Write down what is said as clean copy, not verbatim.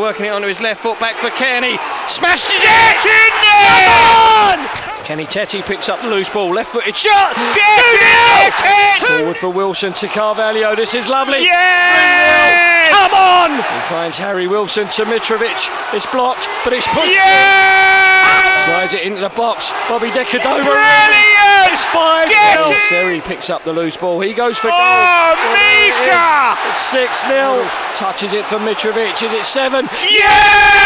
Working it onto his left foot, back for Kenny. Smashes it! In there! Come on! Kenny Tetty picks up the loose ball, left-footed shot! Get it! Forward for Wilson to Carvalho, this is lovely! Yes! Come on! He finds Harry Wilson to Mitrovic. It's blocked, but it's pushed. Yes! Slides it into the box. Bobby Decordova. Brilliant! It's 5-0. Get it! Seri picks up the loose ball. He goes for goal. Oh, Mika! It's 6-0. Touches it for Mitrovic. Is it 7? Yes!